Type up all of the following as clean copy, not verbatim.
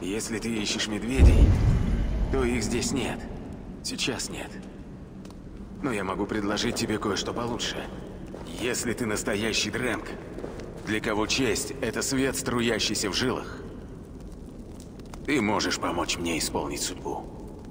Если ты ищешь медведей, то их здесь нет. Сейчас нет. Но я могу предложить тебе кое-что получше. Если ты настоящий Дрэнк, для кого честь — это свет, струящийся в жилах, ты можешь помочь мне исполнить судьбу.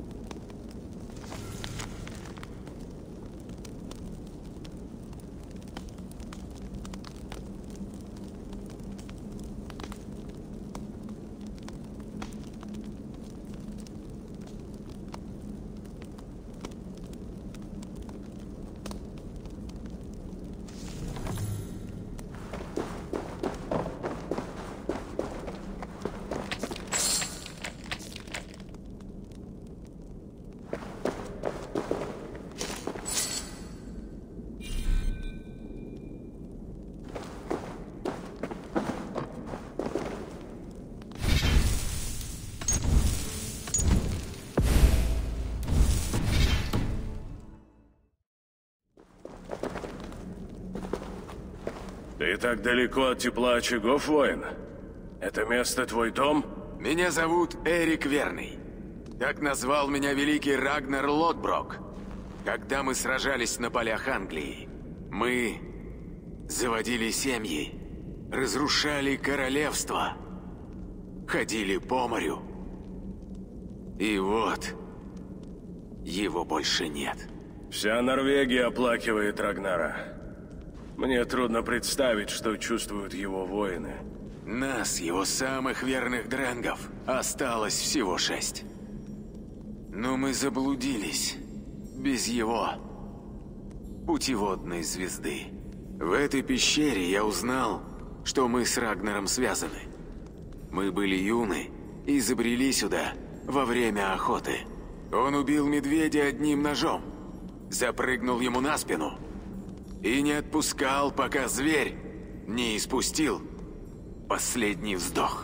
Ты так далеко от тепла очагов, воин? Это место твой дом? Меня зовут Эрик Верный. Так назвал меня великий Рагнар Лодброк. Когда мы сражались на полях Англии, мы заводили семьи, разрушали королевства, ходили по морю. И вот, его больше нет. Вся Норвегия оплакивает Рагнара. Мне трудно представить, что чувствуют его воины. Нас, его самых верных дрэнгов, осталось всего 6. Но мы заблудились без его путеводной звезды. В этой пещере я узнал, что мы с Рагнаром связаны. Мы были юны и забрели сюда во время охоты. Он убил медведя одним ножом, запрыгнул ему на спину и не отпускал, пока зверь не испустил последний вздох.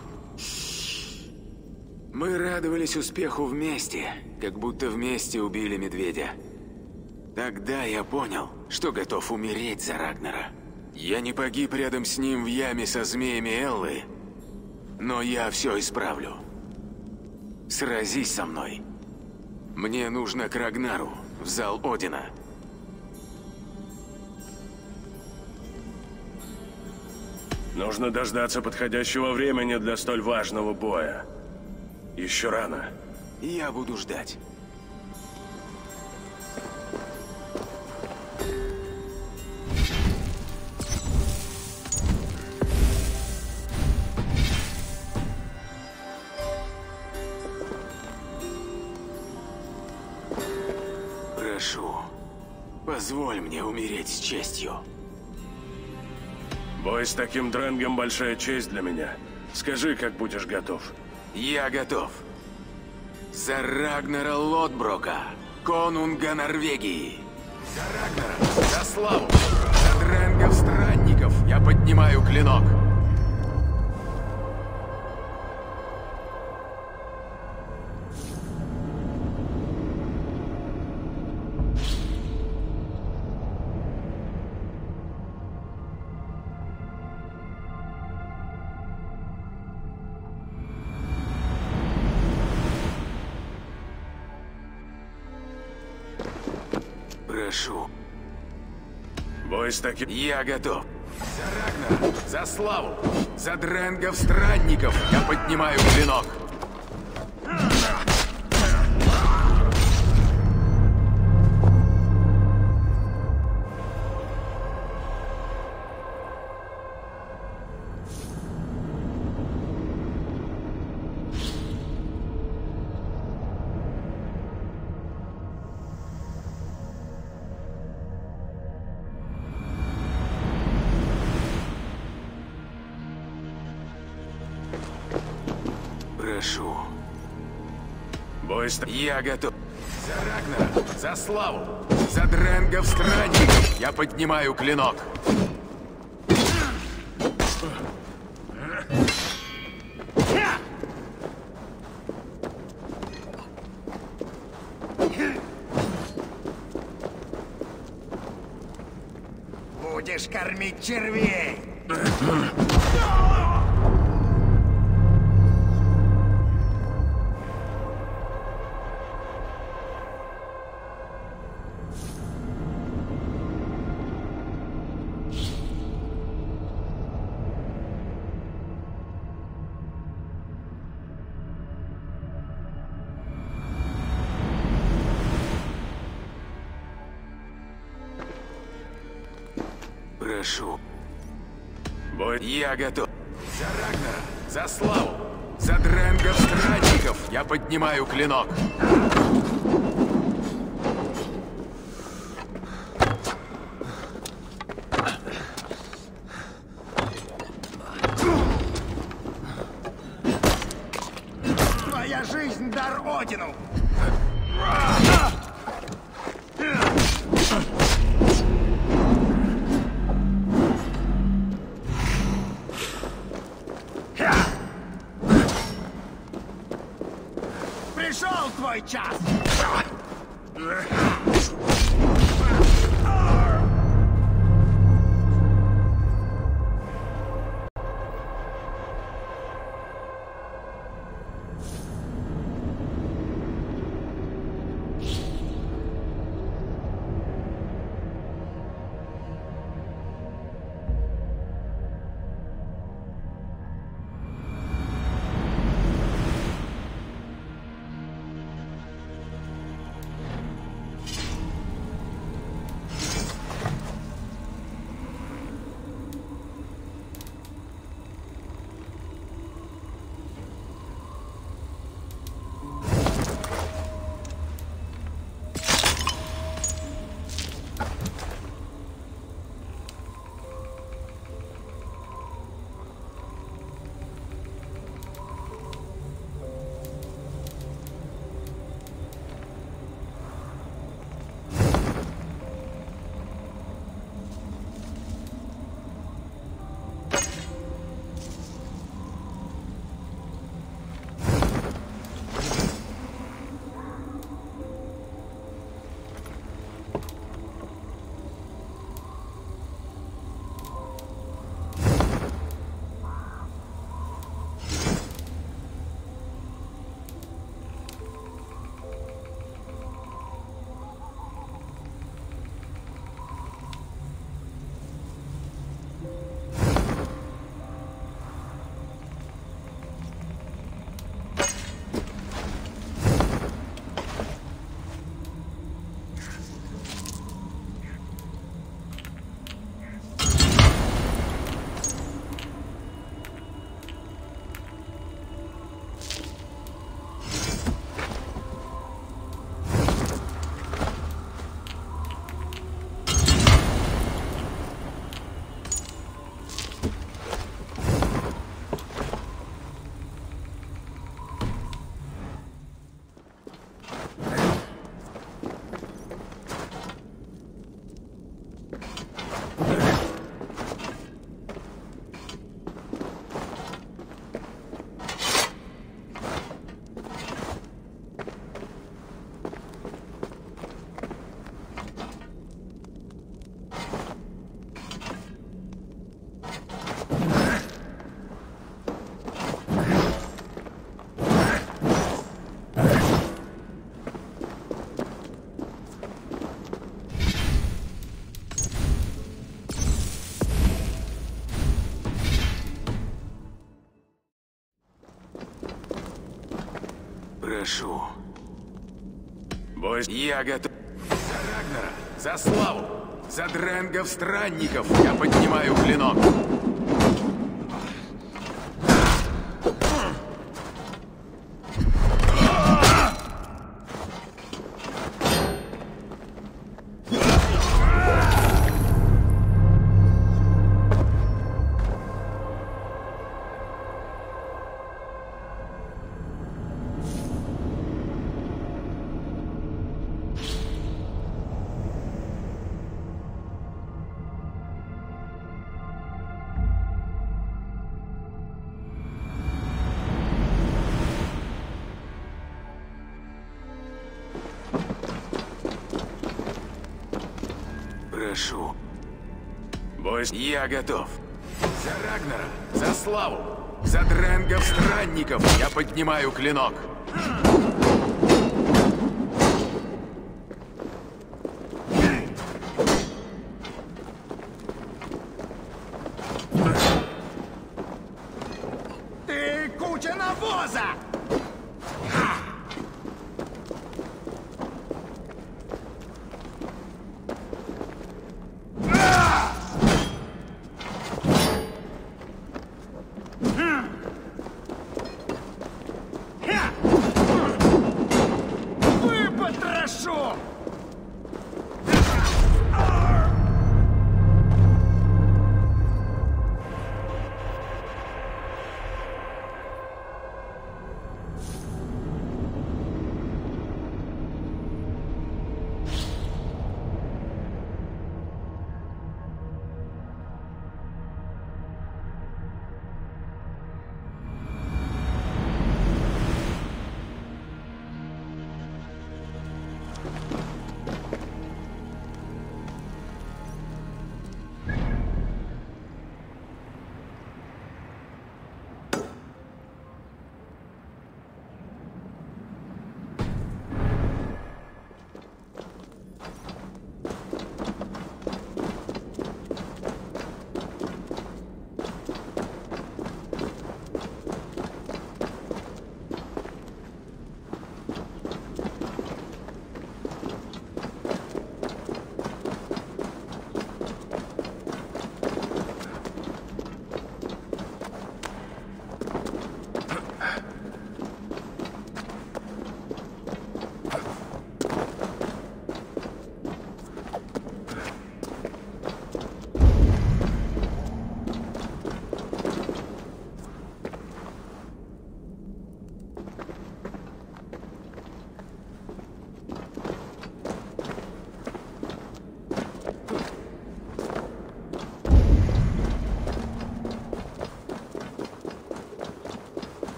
Мы радовались успеху вместе, как будто вместе убили медведя. Тогда я понял, что готов умереть за Рагнара. Я не погиб рядом с ним в яме со змеями Эллы, но я все исправлю. Сразись со мной. Мне нужно к Рагнару, в зал Одина. Нужно дождаться подходящего времени для столь важного боя. Еще рано. Я буду ждать. Прошу, позволь мне умереть с честью. Бой с таким дрэнгом — большая честь для меня. Скажи, как будешь готов. Я готов. За Рагнара Лодброка, конунга Норвегии. За Рагнара, за славу, за дрэнгов-странников я поднимаю клинок. Прошу. Бой с таким... Я готов. За Рагнара, за славу, за дрэнгов-странников я поднимаю клинок. Прошу. Бой с... Я готов. За Рагнара, за славу, за дрэнгов-странников я поднимаю клинок. Будешь кормить червей! Прошу. Бой... Я готов. За Рагнара, за славу, за Дрэнгов стражников я поднимаю клинок. Твоя жизнь — дар Одину! Пришел твой час! Прошу. Бой... Я готов. За Рагнара, за славу, за Дрэнгов странников я поднимаю клинок. Прошу. Бой... Я готов. За Рагнара, за славу, за Дрэнгов странников я поднимаю клинок. Ты куча навоза!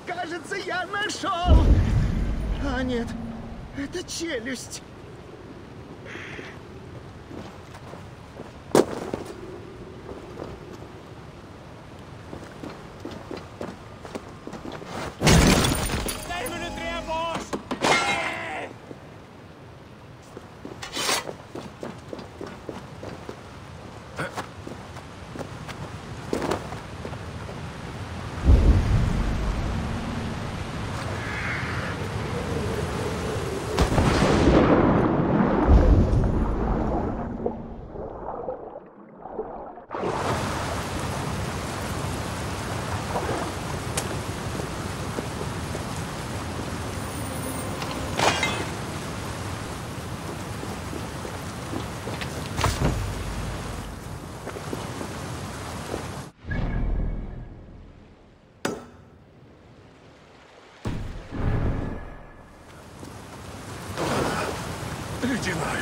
Кажется, я нашел! А нет, это челюсть. Ледяная.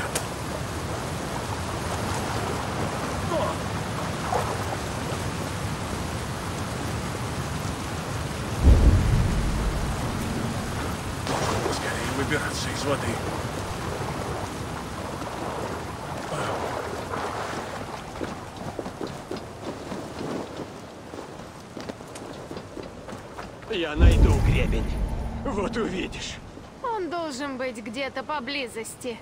Скорее выбираться из воды. Я найду гребень. Вот увидишь. Он должен быть где-то поблизости.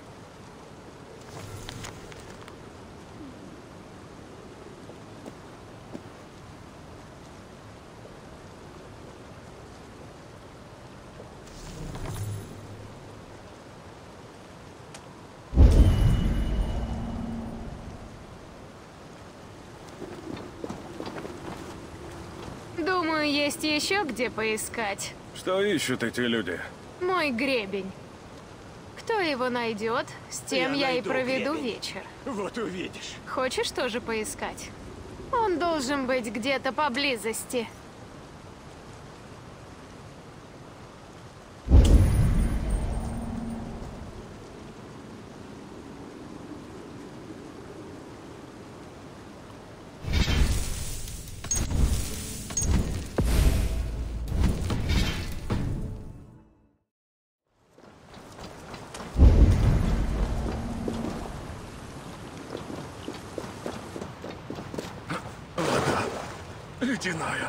Думаю, есть еще где поискать. Что ищут эти люди? Мой гребень. Кто его найдет, с тем я и найду проведу гребень. вечер. Вот увидишь. Хочешь тоже поискать? Он должен быть где-то поблизости. Ледяная.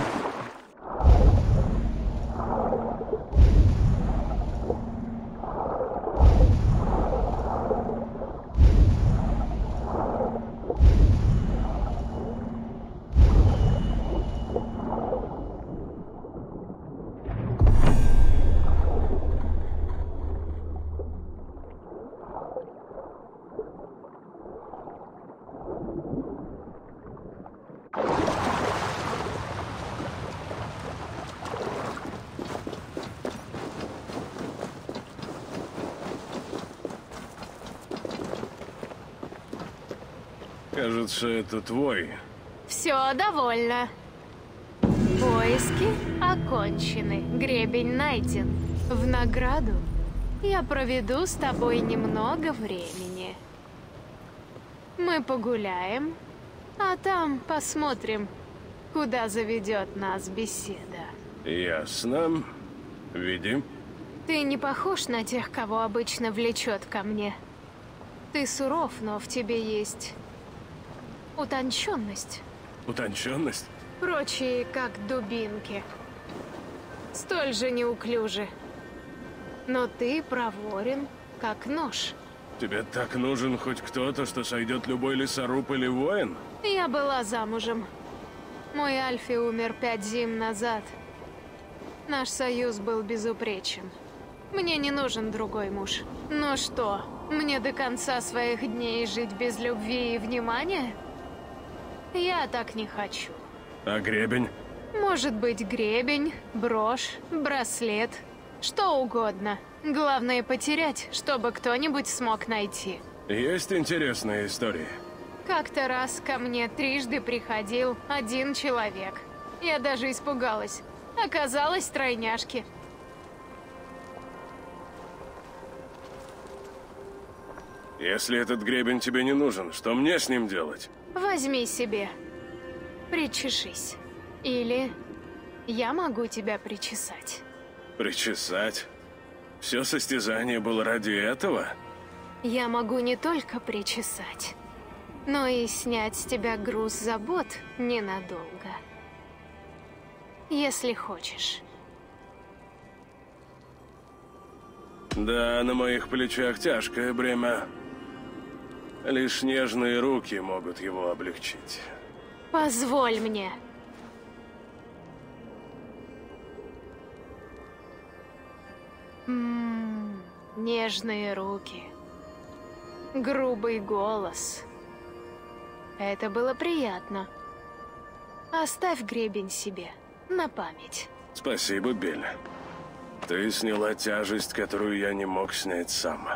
Кажется, это твой. Все довольно. Поиски окончены. Гребень найден. В награду я проведу с тобой немного времени. Мы погуляем, а там посмотрим, куда заведет нас беседа. Ясно. Веди. Ты не похож на тех, кого обычно влечет ко мне. Ты суров, но в тебе есть утонченность. Утонченность? Прочие, как дубинки. Столь же неуклюжи. Но ты проворен, как нож. Тебе так нужен хоть кто-то, что сойдет любой лесоруб или воин? Я была замужем. Мой Альфи умер 5 зим назад. Наш союз был безупречен. Мне не нужен другой муж. Но что, мне до конца своих дней жить без любви и внимания? Я так не хочу. А гребень? Может быть, гребень, брошь, браслет, что угодно. Главное потерять, чтобы кто-нибудь смог найти. Есть интересные истории? Как-то раз ко мне трижды приходил один человек. Я даже испугалась. Оказалось, тройняшки. Если этот гребень тебе не нужен, что мне с ним делать? Возьми себе. Причешись. Или Я могу тебя причесать. Причесать? Все состязание было ради этого? Я могу не только причесать, но и снять с тебя груз забот ненадолго. Если хочешь. Да, на моих плечах тяжкое бремя. Лишь нежные руки могут его облегчить. Позволь мне. Нежные руки. Грубый голос. Это было приятно. Оставь гребень себе на память. Спасибо, Белль. Ты сняла тяжесть, которую я не мог снять сам.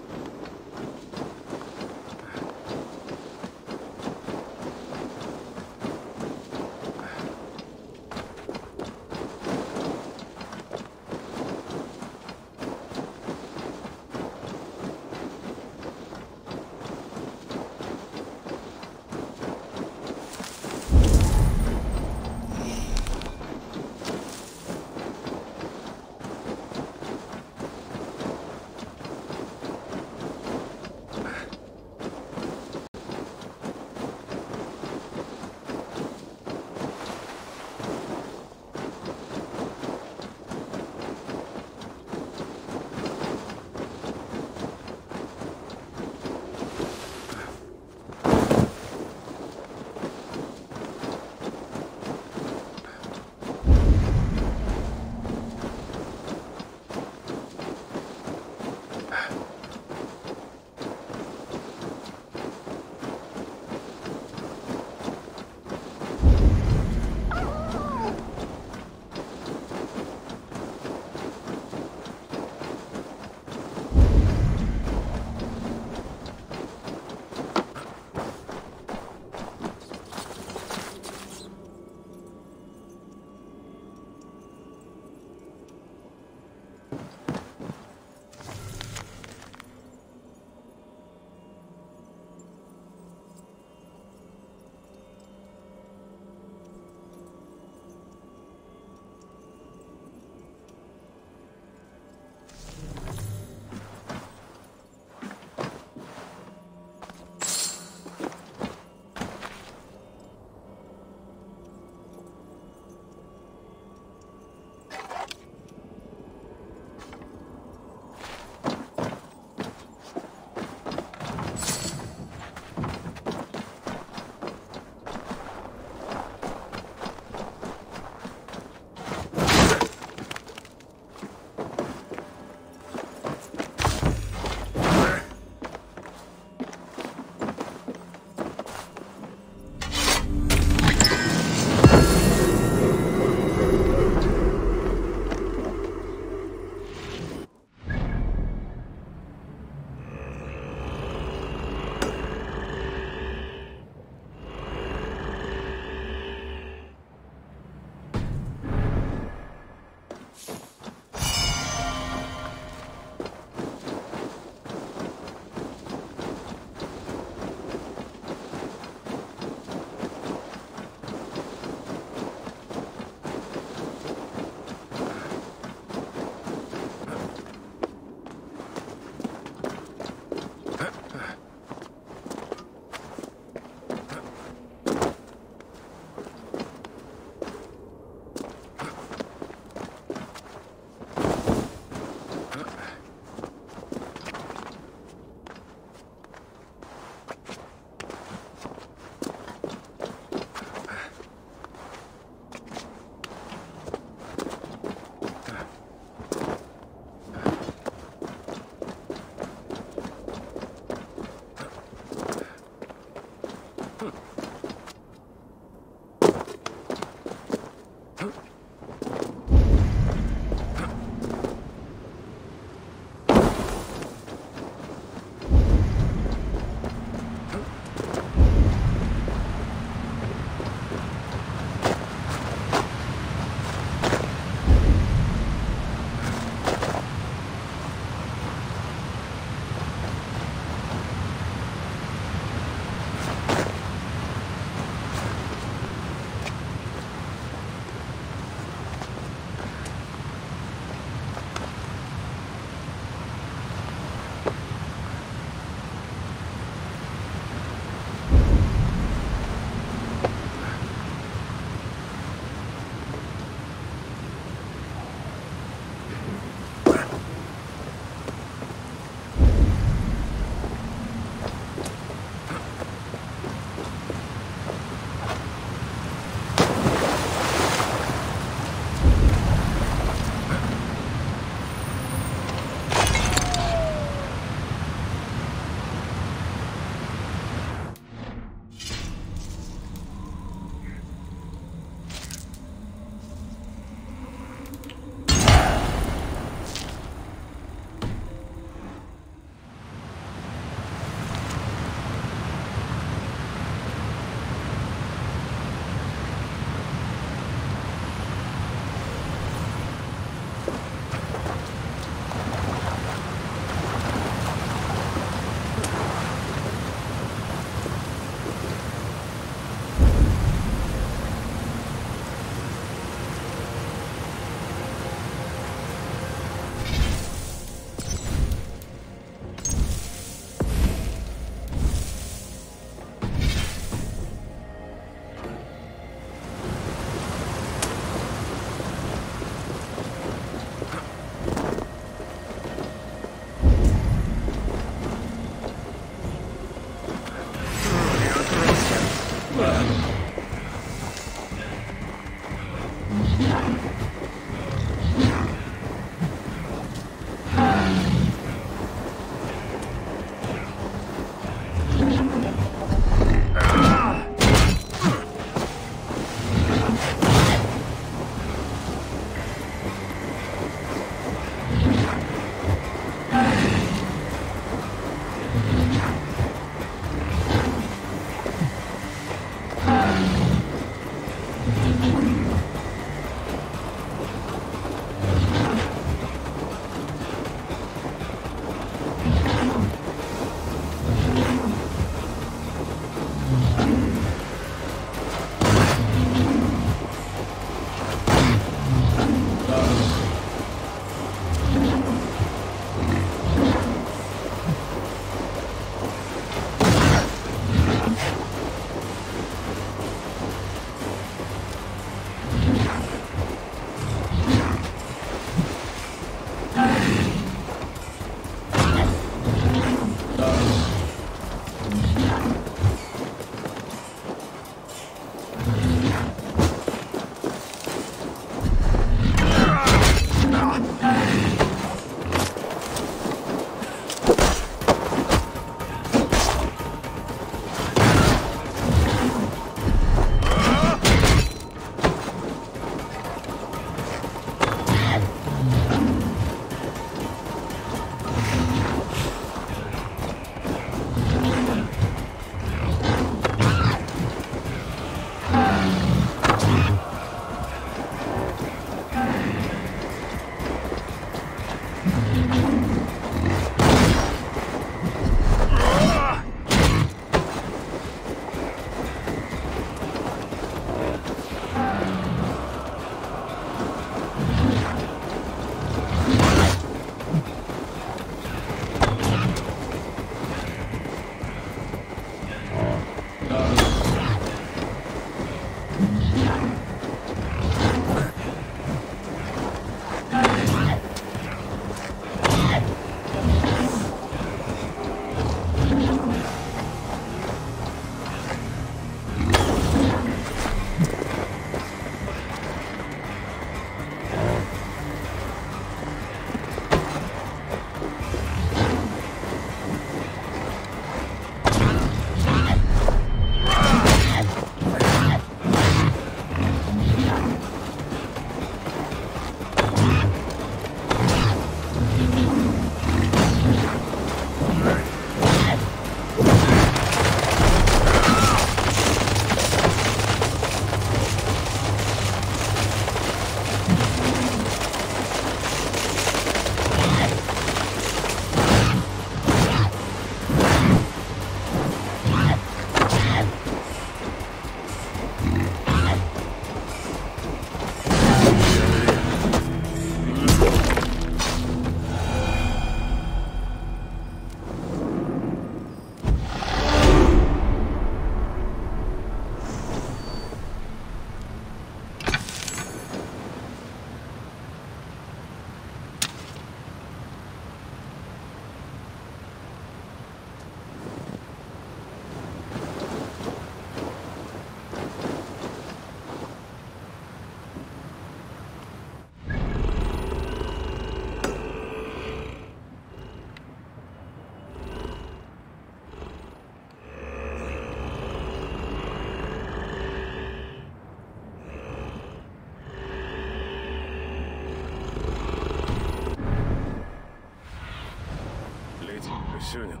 Аксюнин.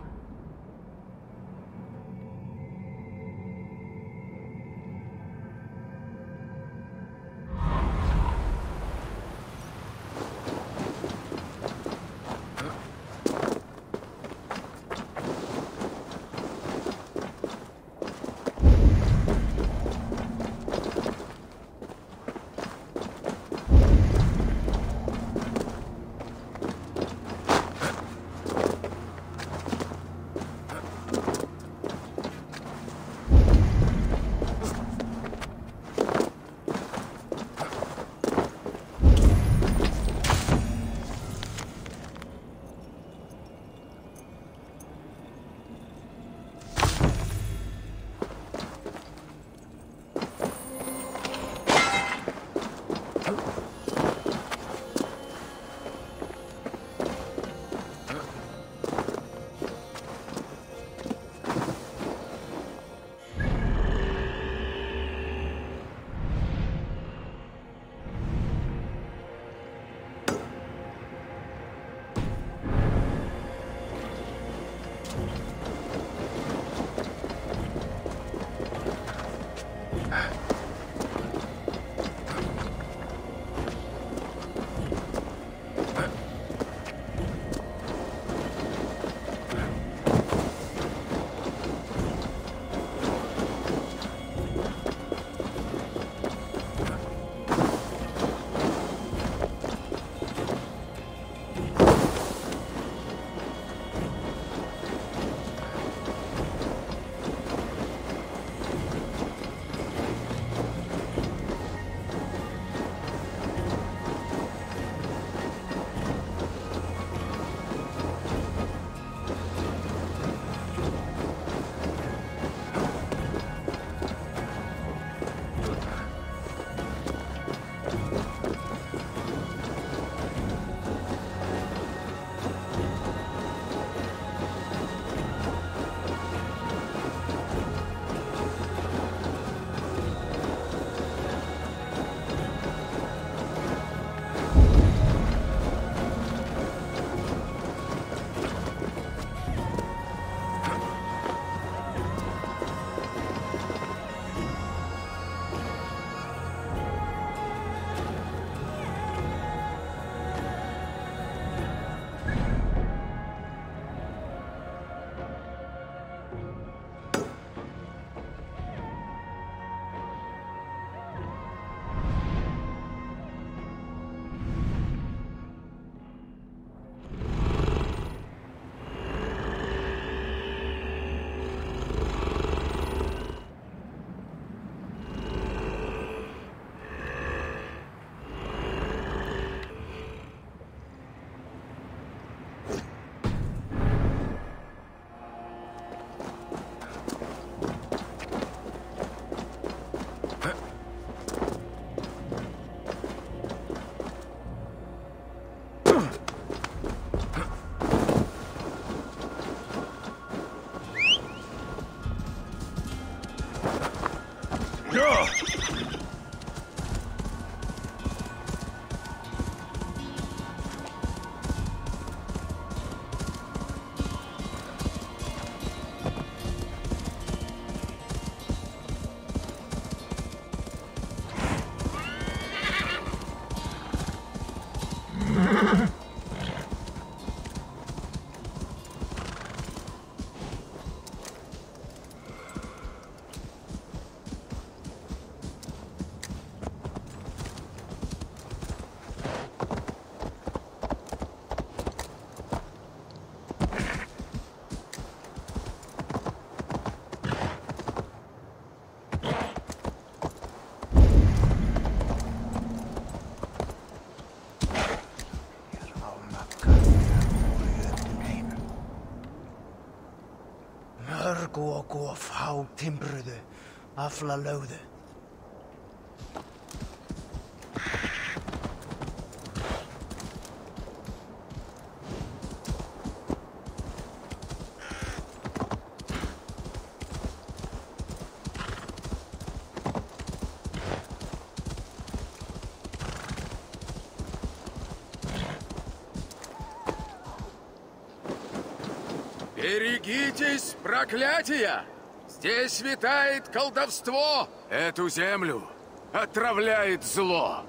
Mörgu og fá timbruðu, afla lögðu. Берегитесь проклятия! Здесь витает колдовство! Эту землю отравляет зло!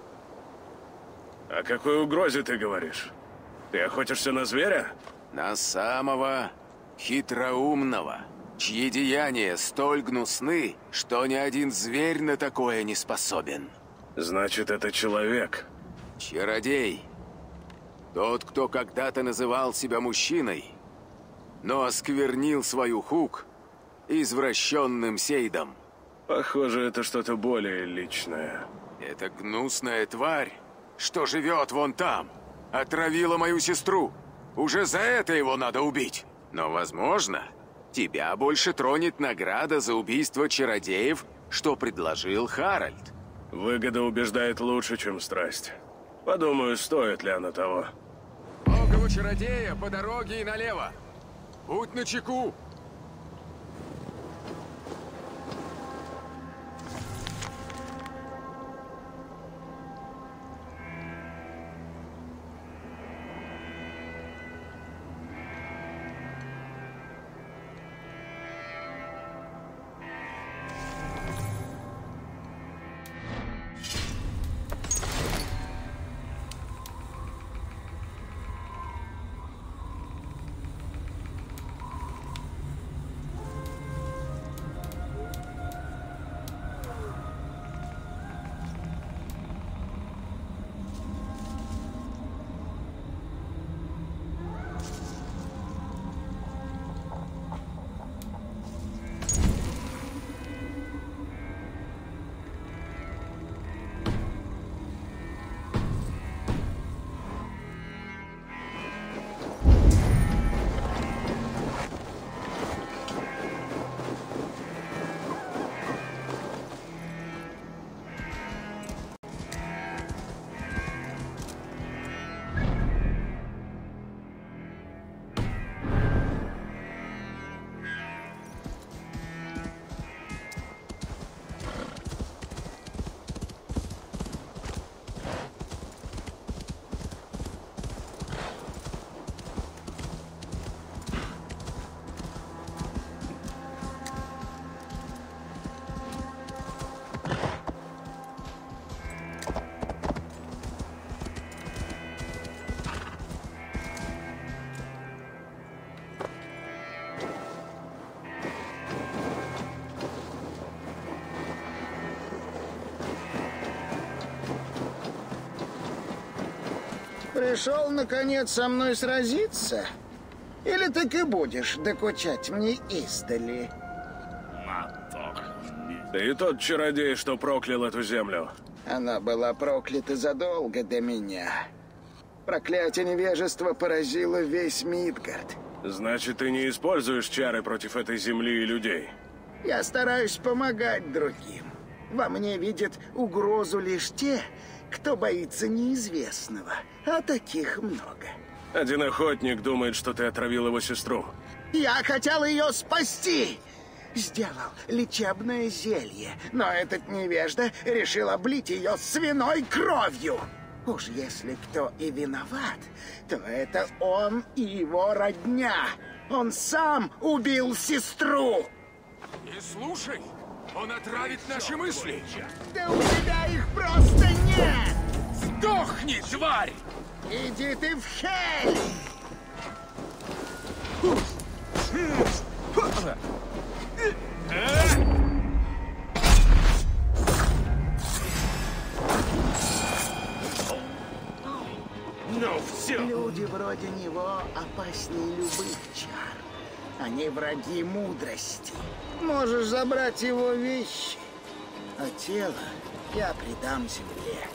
О какой угрозе ты говоришь? Ты охотишься на зверя? На самого хитроумного, чьи деяния столь гнусны, что ни один зверь на такое не способен. Значит, это человек. Чародей. Тот, кто когда-то называл себя мужчиной, но осквернил свою Хук извращенным сейдом. Похоже, это что-то более личное. Эта гнусная тварь, что живет вон там, отравила мою сестру. Уже за это его надо убить. Но, возможно, тебя больше тронет награда за убийство чародеев, что предложил Харальд. Выгода убеждает лучше, чем страсть. Подумаю, стоит ли она того. Логово чародея по дороге и налево. Будь начеку. Пришел, наконец, со мной сразиться? Или так и будешь докучать мне издали? Ты тот чародей, что проклял эту землю. Она была проклята задолго до меня. Проклятие невежества поразило весь Мидгард. Значит, ты не используешь чары против этой земли и людей? Я стараюсь помогать другим. Во мне видят угрозу лишь те, кто боится неизвестного. А таких много. Один охотник думает, что ты отравил его сестру. Я хотел ее спасти! Сделал лечебное зелье, но этот невежда решил облить ее свиной кровью. Уж если кто и виноват, то это он и его родня. Он сам убил сестру. Не слушай, он отравит наши мысли. Да у тебя их просто нет! Сдохни, тварь! Иди ты в хель! Ну все! Люди вроде него опаснее любых чар. Они враги мудрости. Можешь забрать его вещи, а тело я предам земле.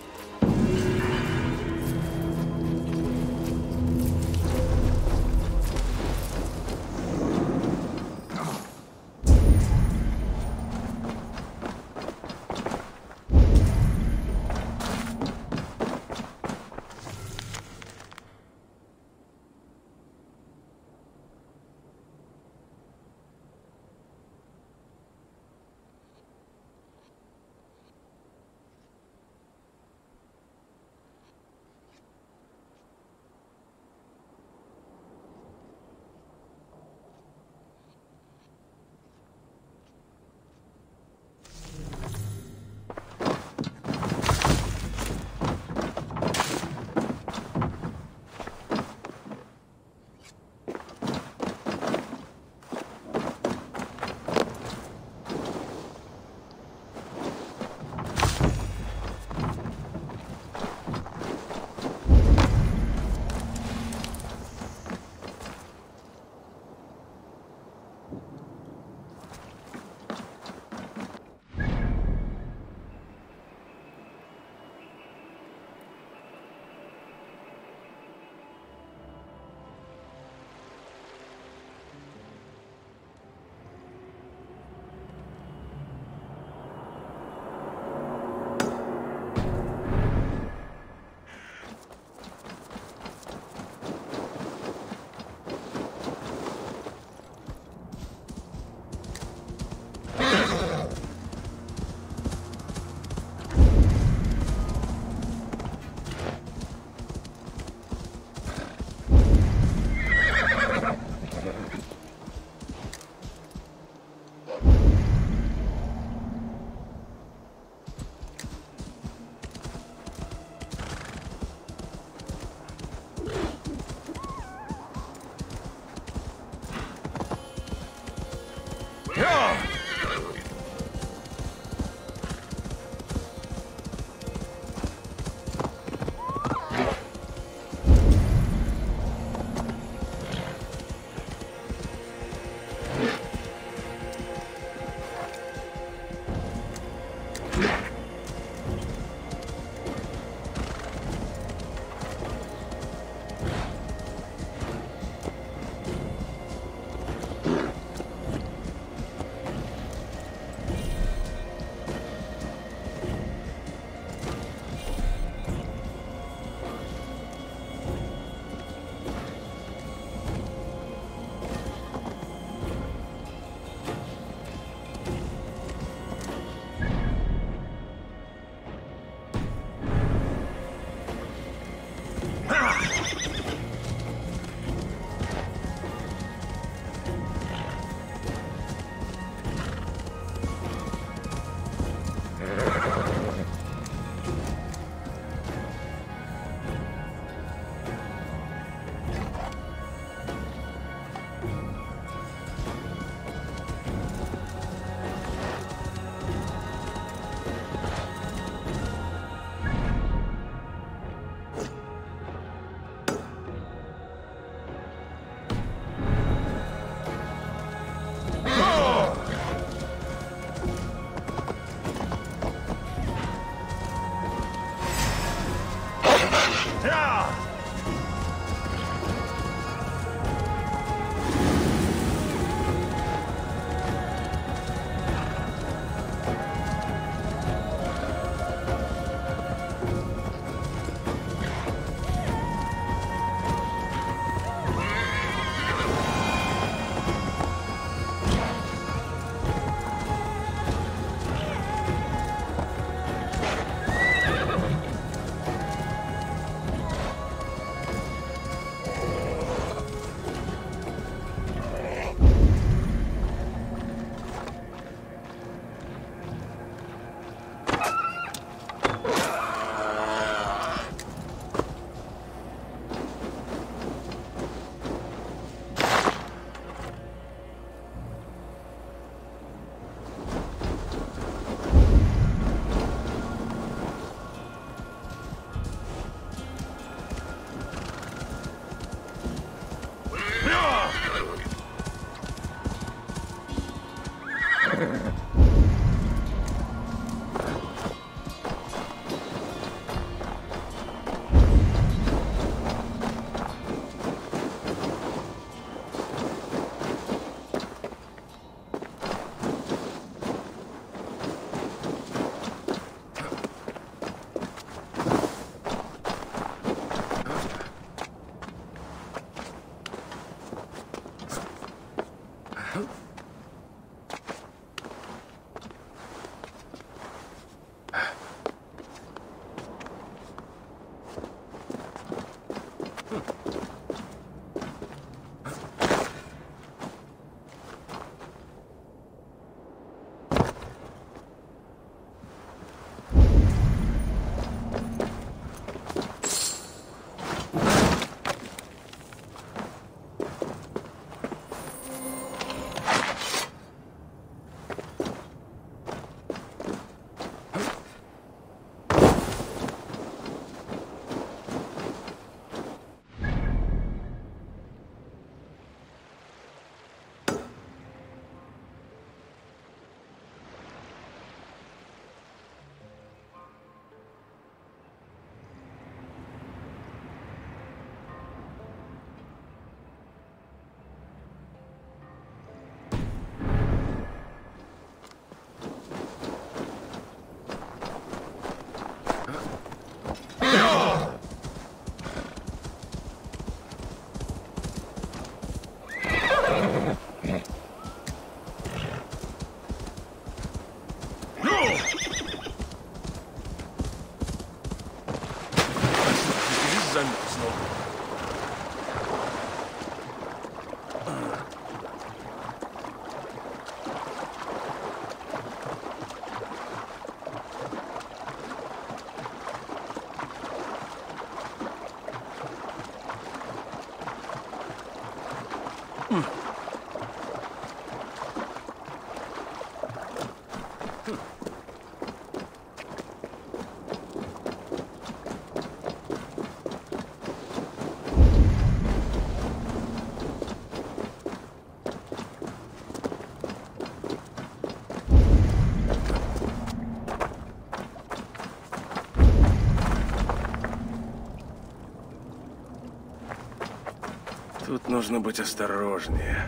Тут нужно быть осторожнее.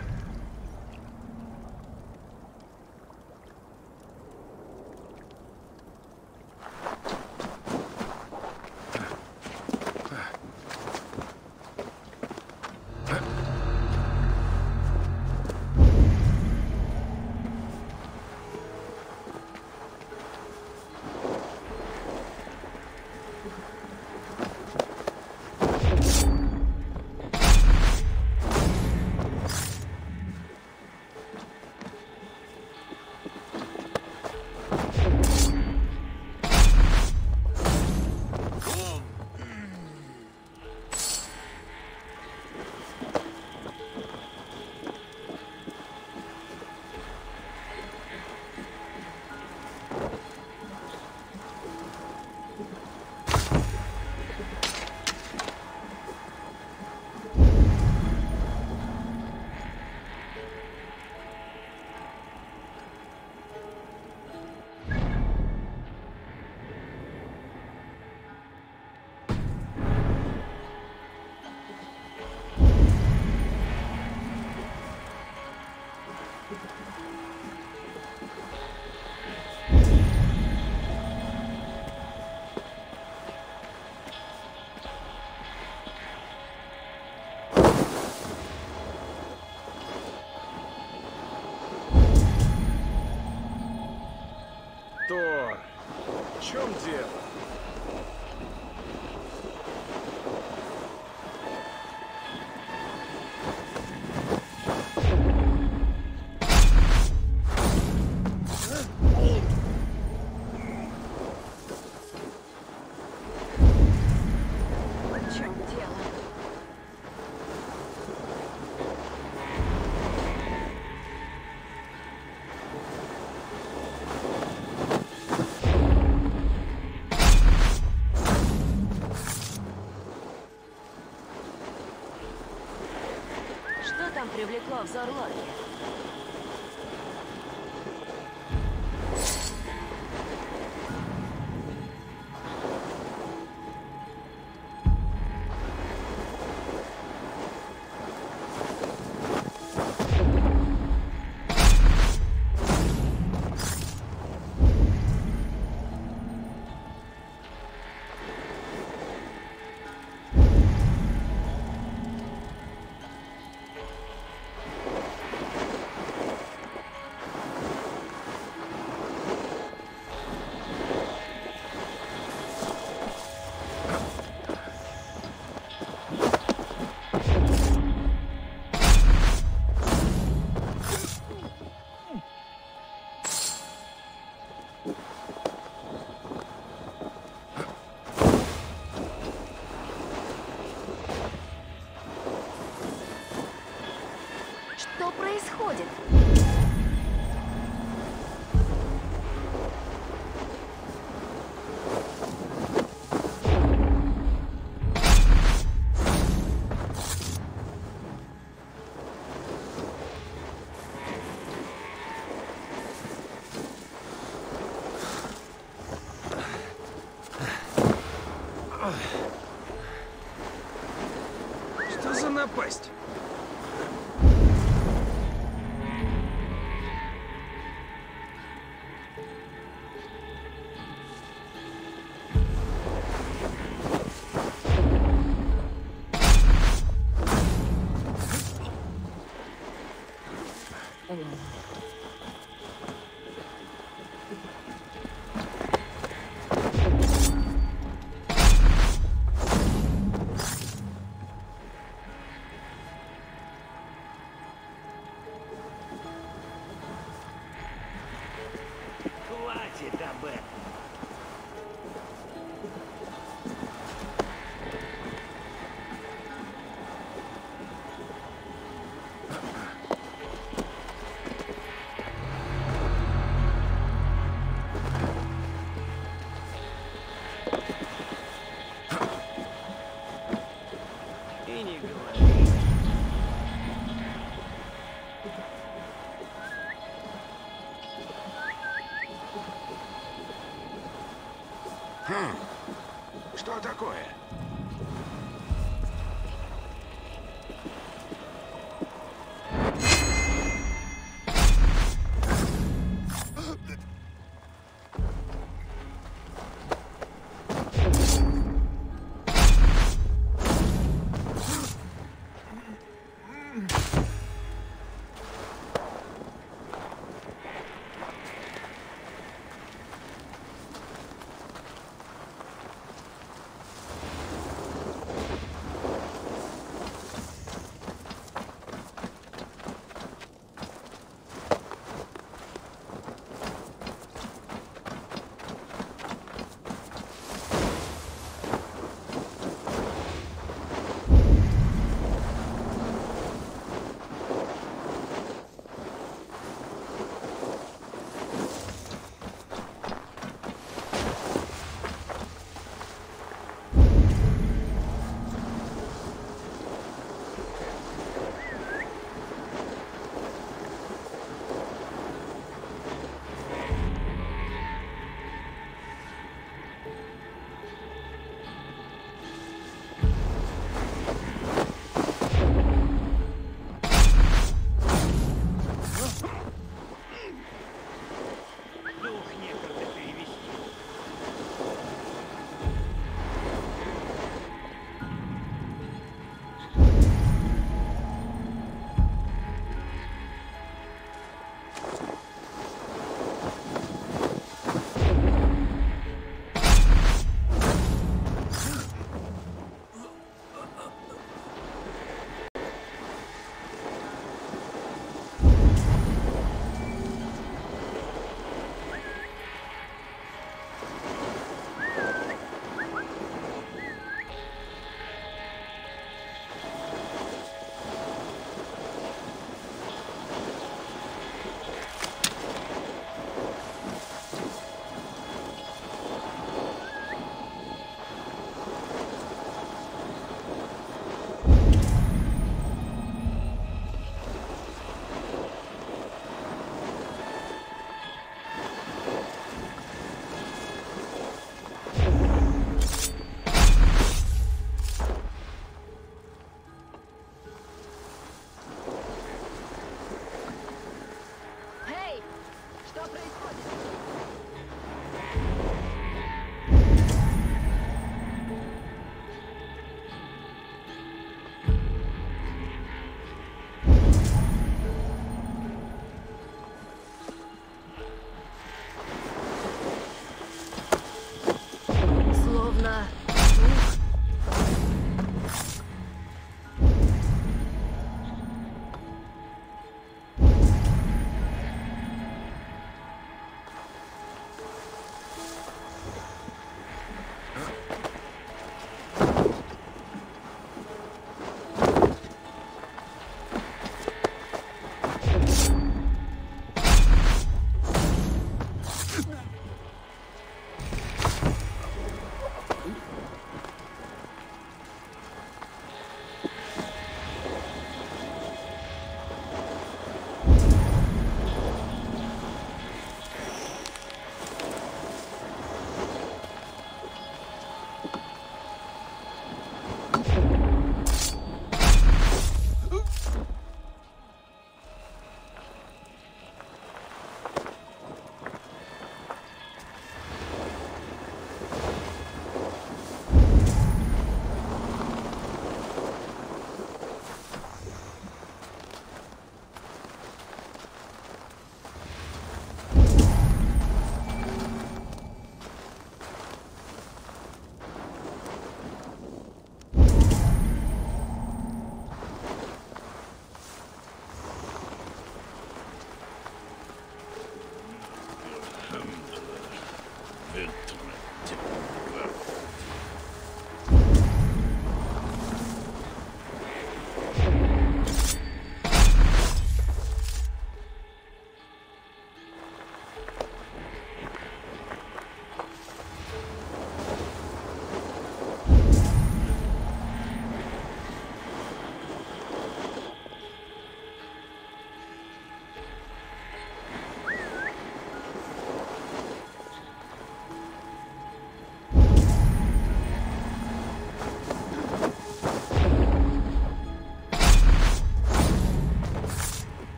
зачем привлекла Взорлаки? Что происходит? Что за напасть?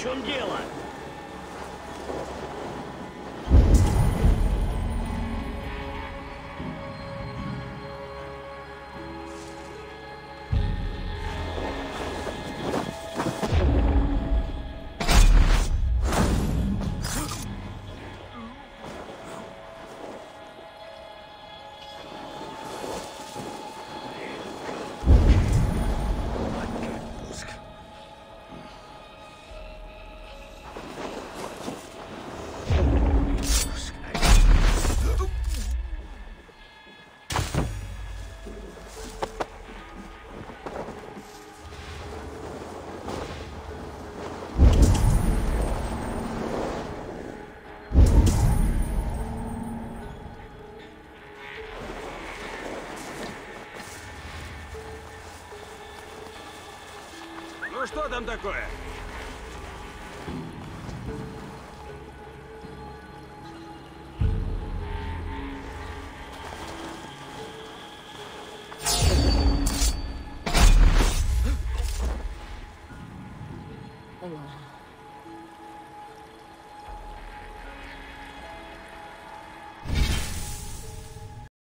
чем дело? Ну что там такое? Поняла.